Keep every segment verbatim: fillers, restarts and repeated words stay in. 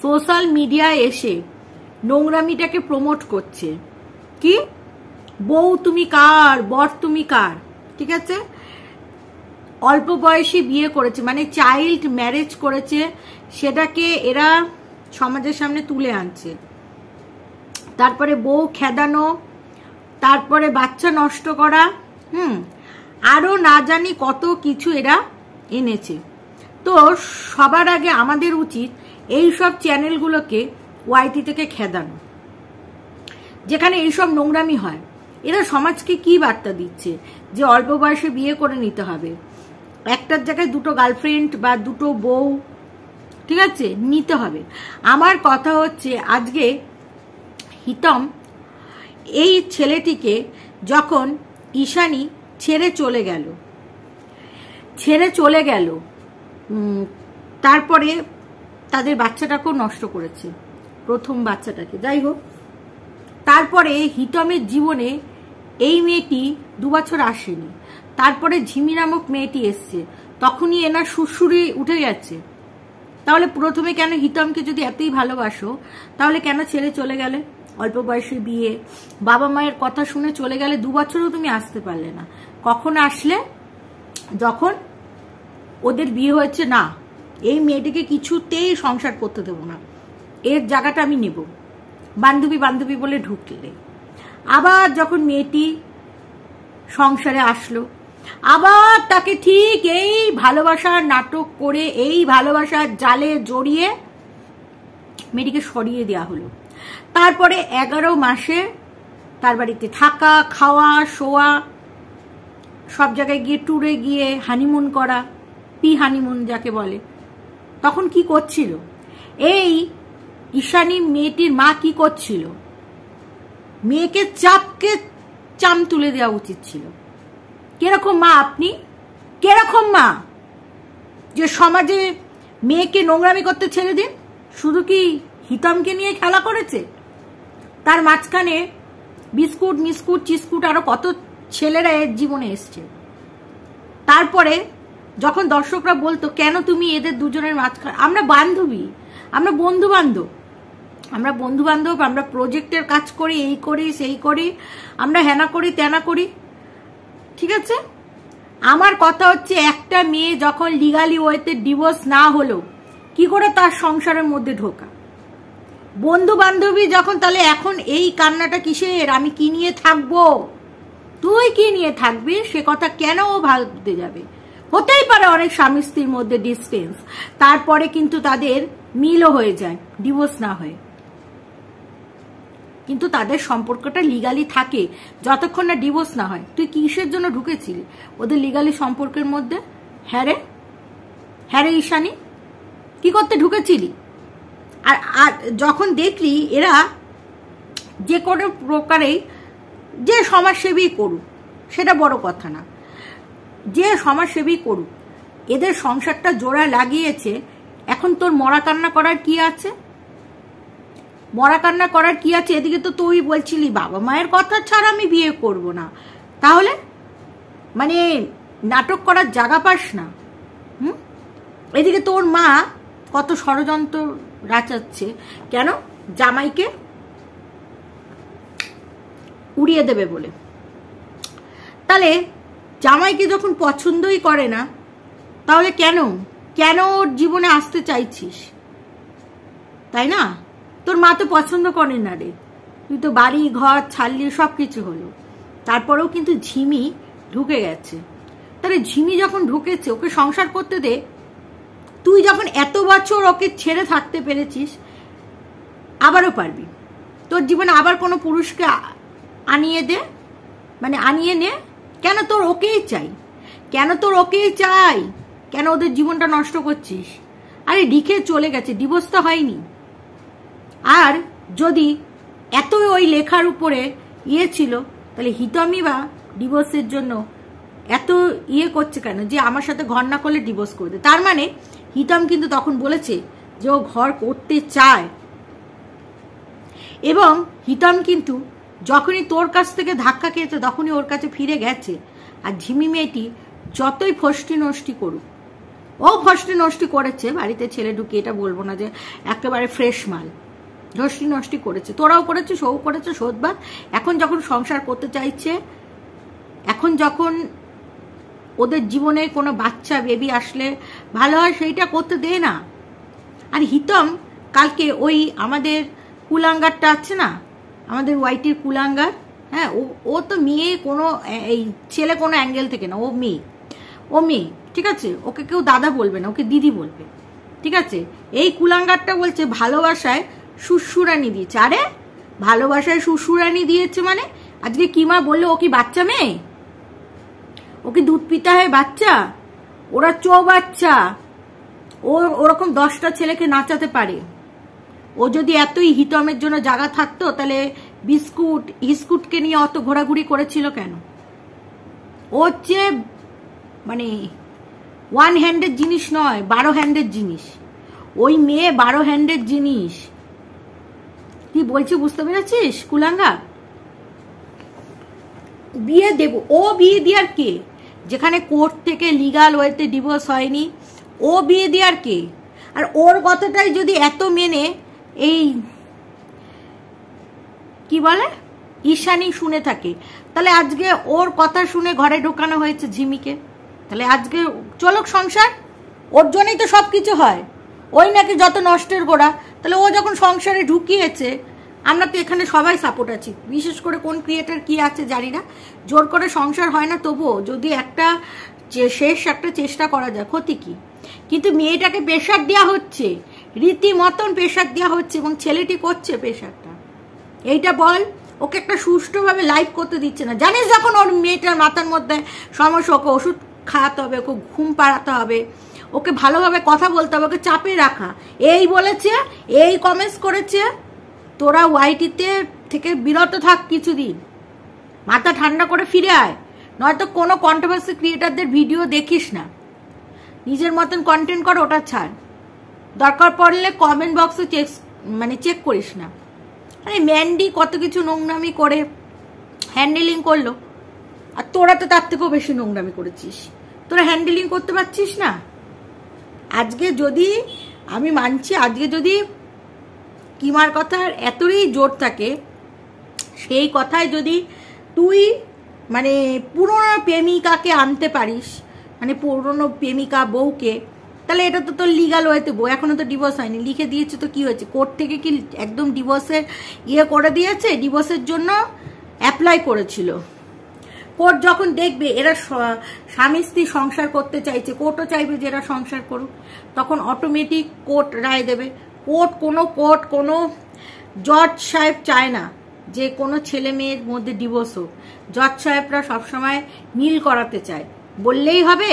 Social মিডিয়ায় এসে নোংরামিটাকে promote করছে। কি বউ তুমি কার, বর তুমি কার, ঠিক আছে? অল্প বয়সে বিয়ে করেছে, মানে চাইল্ড ম্যারেজ করেছে, সেটাকে এরা সমাজের সামনে তুলে আনছে। তারপরে বউ খেদানো, তারপরে বাচ্চা নষ্ট করা, হুম আরো না জানি কত কিছু এরা এনেছে। তো সবার আগে আমাদের উচিত এই সব চ্যানেলগুলোকে ওয়াইটি থেকে খেদানো, যেখানে এইসব নোংরামি হয়। এরা সমাজকে কি বার্তা দিচ্ছে যে অল্প বয়সে বিয়ে করে নিতে হবে, একটার জায়গায় দুটো গার্লফ্রেন্ড বা দুটো বউ, ঠিক আছে, নিতে হবে। আমার কথা হচ্ছে আজকে হিতম এই ছেলেটিকে যখন ঈশানী ছেড়ে চলে গেল ছেড়ে চলে গেল তারপরে তাদের বাচ্চাটাকেও নষ্ট করেছে, প্রথম বাচ্চাটাকে। যাই হোক, তারপরে হিতমের জীবনে এই মেয়েটি দু বছর আসেনি, তারপরে ঝিমি নামক মেয়েটি এসছে, তখনই এনার সুরসুরি উঠে গেছে। তাহলে প্রথমে কেন হিতমকে যদি এতই ভালোবাসো, তাহলে কেন ছেড়ে চলে গেলে? অল্প বয়সে বিয়ে, বাবা মায়ের কথা শুনে চলে গেলে, দু বছরও তুমি আসতে পারলে না। কখন আসলে? যখন ওদের বিয়ে হয়েছে, না এই মেয়েটিকে কিছুতেই সংসার করতে দেবো না, এর জায়গাটা আমি নেব, বান্ধবী বান্ধবী বলে ঢুকলে। আবার যখন মেয়েটি সংসারে আসলো, আবার তাকে ঠিক এই ভালোবাসার নাটক করে, এই ভালোবাসার জালে জড়িয়ে মেয়েটিকে সরিয়ে দেওয়া হলো। তারপরে এগারো মাসে তার বাড়িতে থাকা, খাওয়া, শোয়া, সব জায়গায় গিয়ে ট্যুরে গিয়ে হানিমুন করা, পি হানিমুন যাকে বলে। তখন কি করছিল এই ঈশানী মেয়েটির মা? কি করছিল? মেয়েকে চাপকে চাম তুলে দেওয়া উচিত ছিল। কিরকম মা আপনি? কিরকম মা যে সমাজে মেয়েকে নোংরামি করতে ছেড়ে দিন? শুধু কি হিতমকে নিয়ে খেলা করেছে? তার মাঝখানে বিস্কুট মিস্কুট চিস্কুট আরো কত ছেলেরা এর জীবনে এসছে। তারপরে যখন দর্শকরা বলতো কেন তুমি এদের দুজনের মাঝখানে, আমরা বান্ধবী, আমরা বন্ধু বান্ধব, আমরা বন্ধু বান্ধব, আমরা প্রজেক্টের কাজ করি, এই করি সেই করি, আমরা হেনা করি তেনা করি, ঠিক আছে? আমার কথা হচ্ছে একটা মেয়ে যখন লিগালি ওয়েতে ডিভোর্স না হলো, কি করে তার সংসারের মধ্যে ঢোকা? বন্ধু বান্ধবী যখন, তাহলে এখন এই কান্নাটা কিসের? আমি কি নিয়ে থাকবো, তুই কি নিয়ে থাকবি, সে কথা কেন ও ভাবতে যাবে? হতেই পারে অনেক স্বামী স্ত্রীর মধ্যে ডিস্টেন্স, তারপরে কিন্তু তাদের মিলও হয়ে যায় ডিভোর্স না হয়ে, কিন্তু তাদের সম্পর্কটা লিগালি থাকে যতক্ষণ না ডিভোর্স না হয়। তুই কিসের জন্য ঢুকেছিলি ওদের লিগালি সম্পর্কের মধ্যে? হ্যাঁ রে, হ্যাঁ রে ঈশানী, কি করতে ঢুকেছিলি? আর আর যখন দেখলি এরা যে কোনো প্রকারেই যে সমাজসেবী করুক, সেটা বড় কথা না, যে সমাজসেবী করুক, এদের সংসারটা জোড়া লাগিয়েছে। এখন তোর মরা কান্না করার কি আছে? মরা কান্না করার কি আছে? এদিকে তো তুই বলছিলি বাবা মায়ের কথা ছাড়া আমি বিয়ে করব না, তাহলে মানে নাটক করার জায়গা পাস না। হুম, এদিকে তোর মা কত ষড়যন্ত্র রাচাচ্ছে, কেন? জামাইকে উড়িয়ে দেবে বলে। তাহলে জামাইকে যখন পছন্দই করে না, তাহলে কেন কেন ওর জীবনে আসতে চাইছিস? তাই না? তোর মা তো পছন্দ করে না রে, তুই তো বাড়ি ঘর ছাড়লি, সব কিছু হলো, তারপরেও কিন্তু ঝিমি ঢুকে গেছে। তাহলে ঝিমি যখন ঢুকেছে, ওকে সংসার করতে দে। তুই যখন এত বছর ওকে ছেড়ে থাকতে পেরেছিস, আবারও পারবি। তোর জীবনে আবার কোনো পুরুষকে আনিয়ে দে, মানে আনিয়ে নে। কেন তোর ওকেই চাই? কেন তোর ওকেই চাই? কেন ওদের জীবনটা নষ্ট করছিস? আরে লিখে চলে গেছে, ডিভোর্স তো হয়নি। আর যদি এত ওই লেখার উপরে ইয়ে ছিল, তাহলে হিতমই বা ডিভোর্সের জন্য এত ইয়ে করছে কেন যে আমার সাথে ঘর না করলে ডিভোর্স করে দে? তার মানে হিতম কিন্তু তখন বলেছে যে ও ঘর করতে চায়, এবং হিতম কিন্তু যখনই তোর কাছ থেকে ধাক্কা খেয়েছে তখনই ওর কাছে ফিরে গেছে। আর ঝিমি মেয়েটি যতই ফষ্টি নষ্টি করুক, ও ধষ্টি নষ্টি করেছে বাড়িতে ছেলে ঢুকিয়ে, এটা বলবো না যে একেবারে ফ্রেশ মাল, ধষ্টি নষ্টি করেছে, তোরাও করেছে, সৌ করেছে, শোধবাদ। এখন যখন সংসার করতে চাইছে, এখন যখন ওদের জীবনে কোনো বাচ্চা বেবি আসলে ভালো হয়, সেইটা করতে দে না। আর হিতম কালকে ওই আমাদের কুলাঙ্গারটা আছে না, আমাদের ওয়াইটির কুলাঙ্গার, হ্যাঁ, ও ও তো মেয়ে, কোনো এই ছেলে কোনো অ্যাঙ্গেল থেকে না, ও মেয়ে, ও মেয়ে, ঠিক আছে? ওকে কেউ দাদা বলবে না, ওকে দিদি বলবে, ঠিক আছে? এই কুলাঙ্গারটা বলছে ভালোবাসায় শ্বশুরানি দিয়েছে। আরে ভালোবাসায় শ্বশুরানি দিয়েছে মানে আজকে কিমা বললো ও কি বাচ্চা মেয়ে? ও কি দুধ পিতা হয় বাচ্চা? ওরা চৌ বাচ্চা, ও ওরকম দশটা ছেলেকে নাচাতে পারে। ও যদি এতই হিতমের জন্য জায়গা থাকতো তাহলে বিস্কুট হিস্কুটকে নিয়ে অত ঘোরাঘুরি করেছিল কেন? ও হচ্ছে মানে ওয়ান হ্যান্ডের জিনিস নয়, বারো হ্যান্ডের জিনিস। ওই মেয়ে বারো হ্যান্ডের জিনিস। কি বলছি বুঝতে পেরেছিস কুলাঙ্গা? বিয়ে দেব, ও বিয়ে দেওয়ার কে? যেখানে কোর্ট থেকে লিগাল ওয়েতে ডিভোর্স হয়নি, ও বিয়ে দেওয়ার কে? আর ওর কথাটাই যদি এত মেনে এই কি বলে ঈশানী শুনে থাকে, তাহলে আজকে ওর কথা শুনে ঘরে ঢোকানো হয়েছে ঝিমিকে। তাহলে আজকে চলুক সংসার, ওর জন্যই তো সব কিছু হয়। ওই নাকি যত নষ্টের গোড়া। তাহলে ও যখন সংসারে ঢুকিয়েছে, আমরা তো এখানে সবাই সাপোর্ট আছি। বিশেষ করে কোন ক্রিয়েটার কি আছে জানি না, জোর করে সংসার হয় না, তবুও যদি একটা শেষ একটা চেষ্টা করা যায়, ক্ষতি কি? কিন্তু মেয়েটাকে প্রেশার দেওয়া হচ্ছে, রীতিমতন প্রেশার দেওয়া হচ্ছে, এবং ছেলেটি করছে প্রেশারটা। এইটা বল, ওকে একটা সুষ্ঠুভাবে লাইভ করতে দিচ্ছে না। জানিস যখন ওর মেয়েটার মাথার মধ্যে সমস্যা, ওকে ওষুধ খাওয়াতে হবে, ওকে ঘুম পাড়াতে হবে, ওকে ভালোভাবে কথা বলতে হবে, ওকে চাপে রাখা। এই বলেছে, এই কমেন্টস করেছে, তোরা ওয়াইটিতে থেকে বিরত থাক কিছুদিন, মাথা ঠান্ডা করে ফিরে আয়, নয়তো কোনো কন্ট্রোভার্সি ক্রিয়েটারদের ভিডিও দেখিস না, নিজের মতন কন্টেন্ট কর, ওটা ছাড়। দরকার পড়লে কমেন্ট বক্সে চেক মানে চেক করিস না। আরে ম্যান্ডি কত কিছু নোংরামি করে হ্যান্ডেলিং করলো, আর তোরা তো তার থেকেও বেশি নোংরামি করেছিস। তোরা হ্যান্ডেলিং করতে পারছিস না। আজকে যদি আমি মানছি, আজকে যদি কিমার কথার এতই জোর থাকে, সেই কথায় যদি তুই মানে পুরনো প্রেমিকাকে আনতে পারিস, মানে পুরনো প্রেমিকা বউকে, তাহলে এটা তো তোর লিগাল ওয়েতে বউ, এখনো তো ডিভোর্স হয়নি, লিখে দিয়েছে তো কি হয়েছে? কোর্ট থেকে কি একদম ডিভোর্সের ইয়ে করে দিয়েছে? ডিভোর্সের জন্য অ্যাপ্লাই করেছিল। কোর্ট যখন দেখবে এরা স্বামী স্ত্রী সংসার করতে চাইছে, কোর্টও চাইবে যে এরা সংসার করুক, তখন অটোমেটিক কোর্ট রায় দেবে। কোর্ট কোনো কোর্ট কোনো জজ সাহেব চায় না যে কোনো ছেলে মেয়ের মধ্যে ডিভোর্স হোক। জজ সাহেবরা সবসময় মিল করাতে চায়। বললেই হবে?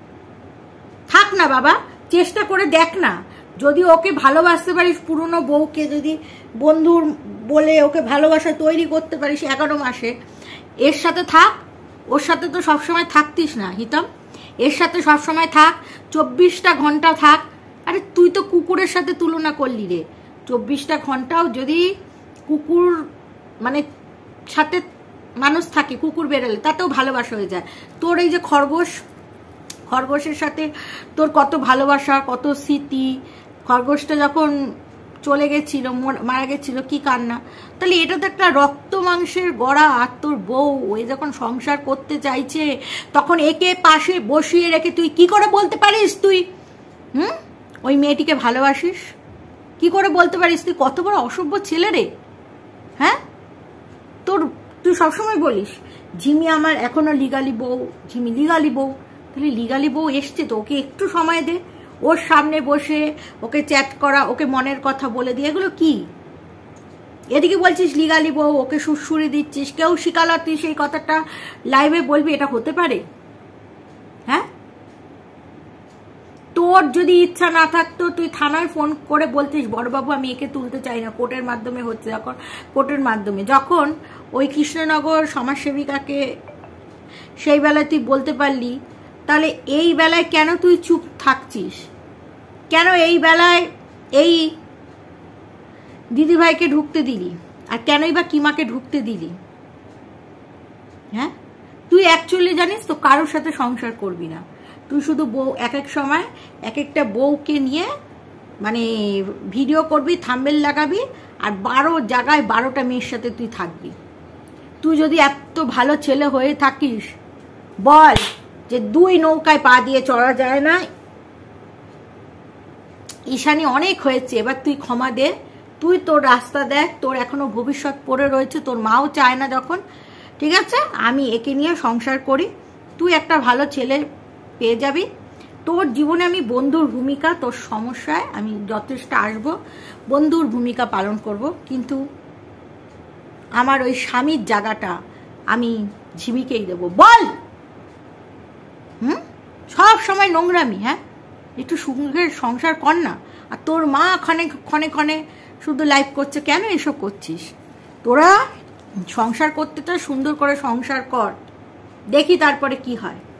থাক না বাবা, চেষ্টা করে দেখ না। যদি ওকে ভালোবাসতে পারিস, পুরনো বউকে যদি বন্ধুর বলে ওকে ভালোবাসা তৈরি করতে পারিস এগারো মাসে, এর সাথে থাক। ওর সাথে তো সবসময় থাকতিস না হিতম, এর সাথে সবসময় থাক, চব্বিশটা ঘন্টা থাক। আরে তুই তো কুকুরের সাথে তুলনা করলি রে। চব্বিশটা ঘন্টাও যদি কুকুর মানে সাথে মানুষ থাকে, কুকুর বেরোলে তাতেও ভালোবাসা হয়ে যায়। তোর এই যে খরগোশ, খরগোশের সাথে তোর কত ভালোবাসা, কত স্মৃতি। খরগোশটা যখন চলে গেছিল, মারা গেছিল, কি কান্না। তাহলে এটা তো একটা রক্ত মাংসের গড়া। আর তোর বউ ওই যখন সংসার করতে চাইছে, তখন একে পাশে বসিয়ে রেখে তুই কি করে বলতে পারিস তুই হুম ওই মেয়েটিকে ভালোবাসিস? কি করে বলতে পারিস? তুই কত বড় অসভ্য ছেলে রে। হ্যাঁ, তোর তুই সবসময় বলিস ঝিমি আমার এখনো লিগালি বউ, ঝিমি লিগালি বউ। তাহলে লিগালি বউ এসছে তো, ওকে একটু সময় দে। ওর সামনে বসে ওকে চ্যাট করা, ওকে মনের কথা বলে দিয়ে, এগুলো কি? এদিকে বলছিস লিগালি বউ, ওকে সুরসুরি দিচ্ছিস, কেউ শিখালো তুই সেই কথাটা লাইভে বলবি? এটা হতে পারে? হ্যাঁ, তোর যদি ইচ্ছা না থাকতো তুই থানায় ফোন করে বলতিস বড়বাবু আমি একে তুলতে চাই না, কোর্টের মাধ্যমে হচ্ছে যখন, কোর্টের মাধ্যমে যখন ওই কৃষ্ণনগর সমাজসেবিকাকে সেই বেলায় তুই বলতে পারলি, তাহলে এই বেলায় কেন তুই চুপ থাকছিস? কেন এই বেলায় এই দিদিভাইকে ঢুকতে দিলি? আর কেনই বা কিমাকে ঢুকতে দিলি? হ্যাঁ, তুই অ্যাকচুয়ালি জানিস তো কারোর সাথে সংসার করবি না। তুই শুধু বউ এক এক সময় এক একটা বউকে নিয়ে মানে ভিডিও করবি, থাম্বনেল লাগাবি, আর বারো জায়গায় বারোটা মেয়ের সাথে তুই থাকবি। তুই যদি এত ভালো ছেলে হয়ে থাকিস বল যে দুই নৌকায় পা দিয়ে চড়া যায় না। ঈশানী অনেক হয়েছে, এবার তুই ক্ষমা দে, তুই তোর রাস্তা দেখ, তোর এখনো ভবিষ্যৎ পড়ে রয়েছে, তোর মাও চায় না যখন, ঠিক আছে আমি একে নিয়ে সংসার করি, তুই একটা ভালো ছেলে পেয়ে যাবি। তোর জীবনে আমি বন্ধুর ভূমিকা, তোর সমস্যায় আমি যথেষ্ট আসবো, বন্ধুর ভূমিকা পালন করব, কিন্তু আমার ওই স্বামীর জায়গাটা আমি ঝিমিকেই দেবো। বল হুম সব সময় নোংরামি, হ্যাঁ একটু সুখের সংসার কর না। আর তোর মা ক্ষণে ক্ষণে ক্ষণে শুধু লাইভ করছে, কেন এসব করছিস? তোরা সংসার করতে তো সুন্দর করে সংসার কর, দেখি তারপরে কি হয়।